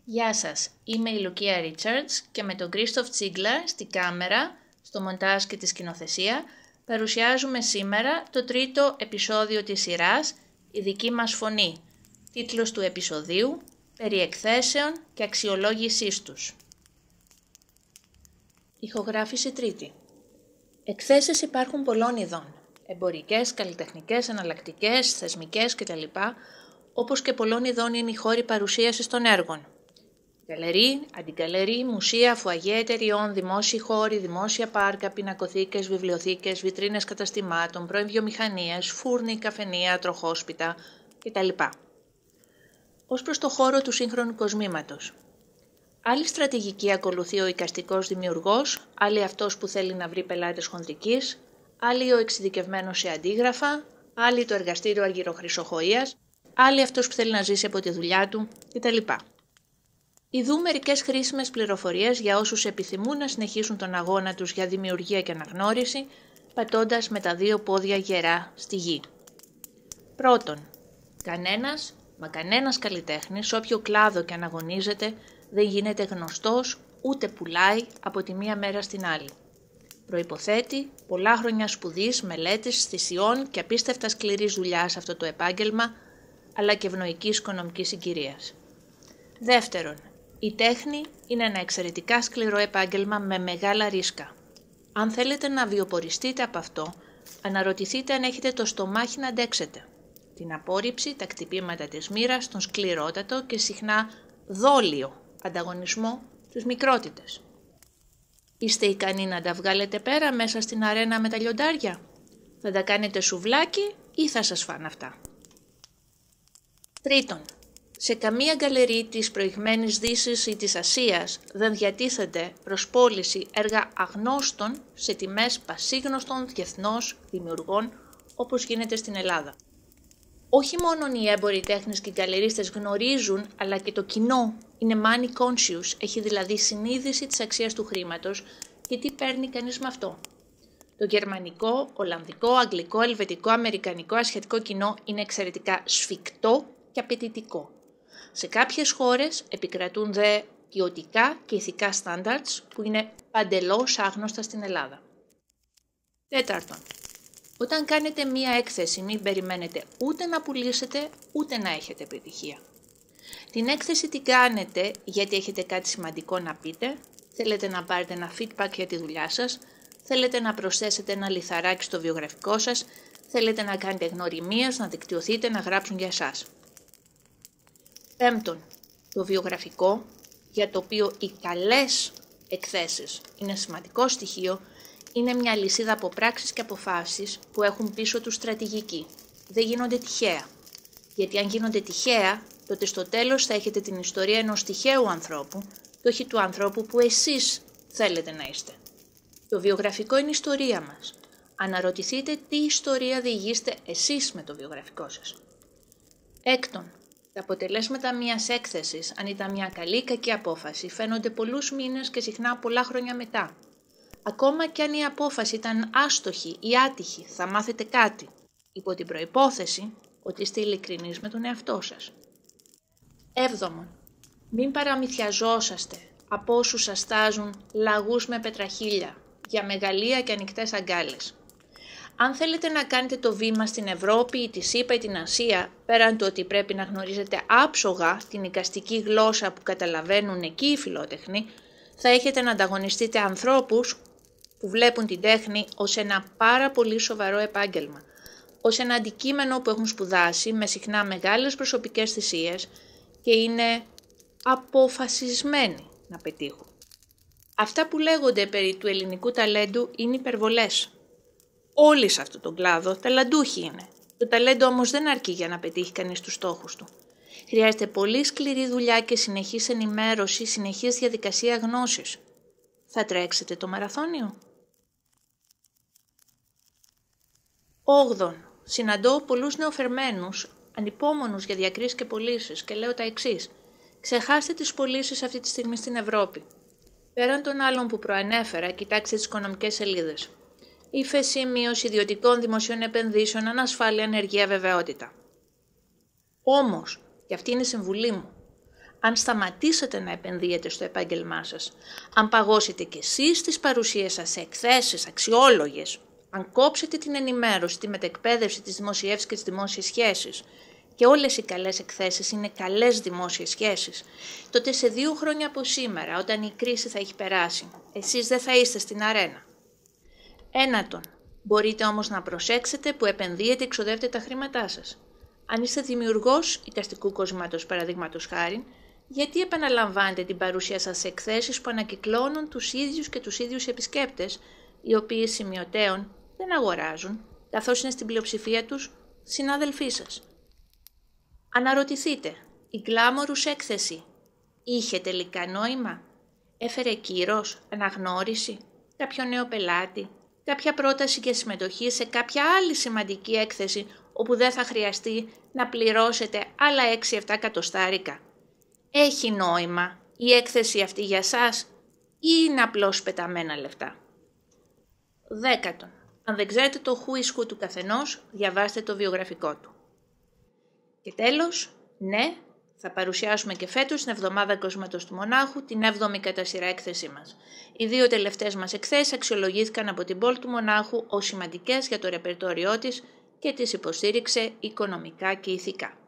Γεια σας, είμαι η Λουκία Ρίτσαρτς και με τον Κρίστοφ Τσίγκλα στη κάμερα, στο μοντάζ και τη σκηνοθεσία παρουσιάζουμε σήμερα το τρίτο επεισόδιο της σειράς «Η δική μας φωνή». Τίτλος του επεισοδίου «Περί εκθέσεων και αξιολόγησής τους». Ηχογράφηση τρίτη. Εκθέσεις υπάρχουν πολλών ειδών. Εμπορικές, καλλιτεχνικές, εναλλακτικές, θεσμικές κτλ. Όπως και πολλών ειδών είναι οι χώροι παρουσίασης των έργων. Γκαλερί, αντιγκαλερί, μουσεία, φουαγέ εταιριών, δημόσιοι χώροι, δημόσια πάρκα, πινακοθήκες, βιβλιοθήκες, βιτρίνες καταστημάτων, πρώην βιομηχανίες, φούρνοι, καφενεία, τροχόσπιτα κτλ. Ως προς το χώρο του σύγχρονου κοσμήματος. Άλλη στρατηγική ακολουθεί ο εικαστικός δημιουργός, άλλη αυτός που θέλει να βρει πελάτες χονδρικής, άλλη ο εξειδικευμένος σε αντίγραφα, άλλη το εργαστήριο αργυροχρυσοχοΐας, άλλη αυτός που θέλει να ζήσει από τη δουλειά του κτλ. Ιδού μερικές χρήσιμες πληροφορίες για όσους επιθυμούν να συνεχίσουν τον αγώνα τους για δημιουργία και αναγνώριση, πατώντας με τα δύο πόδια γερά στη γη. Πρώτον, κανένας καλλιτέχνης, σε όποιο κλάδο και αναγωνίζεται, δεν γίνεται γνωστός ούτε πουλάει από τη μία μέρα στην άλλη. Προϋποθέτει πολλά χρόνια σπουδής, μελέτης, θυσιών και απίστευτα σκληρής δουλειάς σε αυτό το επάγγελμα, αλλά και ευνοϊκής οικονομικής συγκυρίας. Δεύτερον, η τέχνη είναι ένα εξαιρετικά σκληρό επάγγελμα με μεγάλα ρίσκα. Αν θέλετε να βιοποριστείτε από αυτό, αναρωτηθείτε αν έχετε το στομάχι να αντέξετε. Την απόρριψη, τα χτυπήματα της μοίρας, τον σκληρότατο και συχνά δόλιο ανταγωνισμό τους μικρότητες. Είστε ικανοί να τα βγάλετε πέρα μέσα στην αρένα με τα λιοντάρια? Θα τα κάνετε σουβλάκι ή θα σας φάνε αυτά? Τρίτον, σε καμία γκαλερί της προηγμένης Δύσης ή της Ασίας δεν διατίθενται προς πώληση έργα αγνώστων σε τιμές πασίγνωστων διεθνώς δημιουργών όπως γίνεται στην Ελλάδα. Όχι μόνο οι έμποροι τέχνες και οι γκαλερίστες γνωρίζουν, αλλά και το κοινό είναι money conscious, έχει δηλαδή συνείδηση της αξίας του χρήματος και τι παίρνει κανείς με αυτό. Το γερμανικό, ολλανδικό, αγγλικό, ελβετικό, αμερικανικό, ασιατικό κοινό είναι εξαιρετικά σφικτό και απαιτητικό. Σε κάποιες χώρες επικρατούν δε ποιοτικά και ηθικά standards που είναι παντελώς άγνωστα στην Ελλάδα. Τέταρτον, όταν κάνετε μία έκθεση μην περιμένετε ούτε να πουλήσετε ούτε να έχετε επιτυχία. Την έκθεση την κάνετε γιατί έχετε κάτι σημαντικό να πείτε, θέλετε να πάρετε ένα feedback για τη δουλειά σας, θέλετε να προσθέσετε ένα λιθαράκι στο βιογραφικό σας, θέλετε να κάνετε γνωριμίες, να δικτυωθείτε, να γράψουν για εσάς. Πέμπτον, το βιογραφικό, για το οποίο οι καλές εκθέσεις είναι σημαντικό στοιχείο, είναι μια λυσίδα από πράξεις και αποφάσεις που έχουν πίσω τους στρατηγική. Δεν γίνονται τυχαία. Γιατί αν γίνονται τυχαία, τότε στο τέλος θα έχετε την ιστορία ενός τυχαίου ανθρώπου και όχι του ανθρώπου που εσείς θέλετε να είστε. Το βιογραφικό είναι η ιστορία μας. Αναρωτηθείτε τι ιστορία διηγείστε εσείς με το βιογραφικό σας. Έκτον, τα αποτελέσματα μιας έκθεσης, αν ήταν μια καλή ή κακή απόφαση, φαίνονται πολλούς μήνες και συχνά πολλά χρόνια μετά. Ακόμα και αν η απόφαση ήταν άστοχη ή άτυχη, θα μάθετε κάτι, υπό την προϋπόθεση ότι είστε ειλικρινείς με τον εαυτό σας. Έβδομον, μην παραμυθιαζόσαστε από όσους σας τάζουν λαγούς με πετραχίλια για μεγαλεία και ανοιχτές αγκάλες. Αν θέλετε να κάνετε το βήμα στην Ευρώπη ή τη ΣΥΠΑ ή την Ασία, πέραν του ότι πρέπει να γνωρίζετε άψογα την εικαστική γλώσσα που καταλαβαίνουν εκεί οι φιλότεχνοι, θα έχετε να ανταγωνιστείτε ανθρώπους που βλέπουν την τέχνη ως ένα πάρα πολύ σοβαρό επάγγελμα, ως ένα αντικείμενο που έχουν σπουδάσει με συχνά μεγάλες προσωπικές θυσίες και είναι αποφασισμένοι να πετύχουν. Αυτά που λέγονται περί του ελληνικού ταλέντου είναι υπερβολές. Όλοι σε αυτόν τον κλάδο ταλαντούχοι είναι. Το ταλέντο όμως δεν αρκεί για να πετύχει κανείς τους στόχους του. Χρειάζεται πολύ σκληρή δουλειά και συνεχής ενημέρωση, συνεχής διαδικασία γνώσης. Θα τρέξετε το μαραθώνιο? Όγδον, συναντώ πολλούς νεοφερμένους, ανυπόμονους για διακρίσεις και πωλήσεις και λέω τα εξής. Ξεχάστε τις πωλήσεις αυτή τη στιγμή στην Ευρώπη. Πέραν των άλλων που προανέφερα, κοιτάξτε τις οικονομικές σελίδες. Ύφεση, μείωση ιδιωτικών δημοσίων επενδύσεων, ανασφάλεια, ανεργία, βεβαιότητα. Όμως, και αυτή είναι η συμβουλή μου, αν σταματήσετε να επενδύετε στο επάγγελμά σας, αν παγώσετε κι εσείς τις παρουσίες σας σε εκθέσεις αξιόλογες, αν κόψετε την ενημέρωση, τη μετεκπαίδευση, τις δημοσιεύσεις και τις δημόσιες σχέσεις, και όλες οι καλές εκθέσεις είναι καλές δημόσιες σχέσεις, τότε σε 2 χρόνια από σήμερα, όταν η κρίση θα έχει περάσει, εσείς δεν θα είστε στην αρένα. Ένατον, μπορείτε όμως να προσέξετε που επενδύετε και εξοδεύετε τα χρήματά σας. Αν είστε δημιουργός εικαστικού κοσμάτος, παραδείγματος χάριν, γιατί επαναλαμβάνετε την παρουσία σας σε εκθέσεις που ανακυκλώνουν τους ίδιους και τους ίδιους επισκέπτες, οι οποίοι σημειωτέων δεν αγοράζουν, καθώς είναι στην πλειοψηφία τους συνάδελφοί σας. Αναρωτηθείτε, η γκλάμορους έκθεση είχε τελικά νόημα? Έφερε κύρος, αναγνώριση, κάποιο νέο πελάτη, κάποια πρόταση για συμμετοχή σε κάποια άλλη σημαντική έκθεση όπου δεν θα χρειαστεί να πληρώσετε άλλα 6-7 εκατοστάρικα? Έχει νόημα η έκθεση αυτή για σας ή είναι απλώς πεταμένα λεφτά? 10. Αν δεν ξέρετε το who is who του καθενός, διαβάστε το βιογραφικό του. Και τέλος, ναι, θα παρουσιάσουμε και φέτος την εβδομάδα Κοσμάτος του Μονάχου, την 7η κατά σειρά έκθεσή μας. Οι 2 τελευταίες μας εκθέσεις αξιολογήθηκαν από την πόλη του Μονάχου ως σημαντικές για το ρεπερτόριό της και τις υποστήριξε οικονομικά και ηθικά.